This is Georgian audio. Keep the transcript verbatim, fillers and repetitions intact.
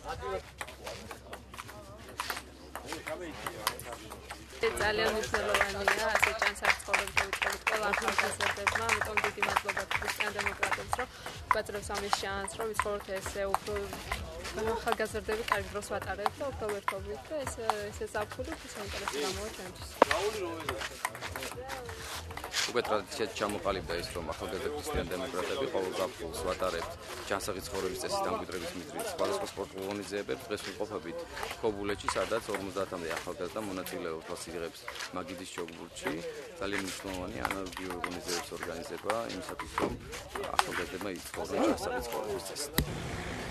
ძალიან მნიშვნელოვანია ასე ჭანსაღი ცხოვრება უწყობთ ყველა ახალგაზრდებმა, ამიტომ დიდი მადლობა ქრისტიან დემოკრატებს, რომ გვაძლევს ამის შანსს, რომ ვიცხოვროთ ესე უფრო ახალგაზრდები კარგ დროს ვატარებთ და უფრო ვერთობით და ეს ესე ზაფხული საინტერესო გამოვა ჩვენთვის. უკვე ტრადიციად ჩამოყალიბდა ის, რომ ახალგაზრდა ქრისტიან დემოკრატები ყოველ ზაფხულს ვატარებთ ჭანსაღი ცხოვრების წესის დამკვიდრების მიზნით სხვადასხვა სპორტულ ღონისძიებებს. დღეს ვიმყოფებით ქობულეთში, სადაც ორმოცდაათამდე ახალგაზრდა მონაწილეობას იღებს მაგიდის ჯოგბურთში. ძალიან მნიშვნელოვანი ანალოგიური ღონისძიებების ორგანიზება იმისათვის, რომ ახალგაზრდებმა იცხოვრონ ჭანსაღი ცხოვრების წესი.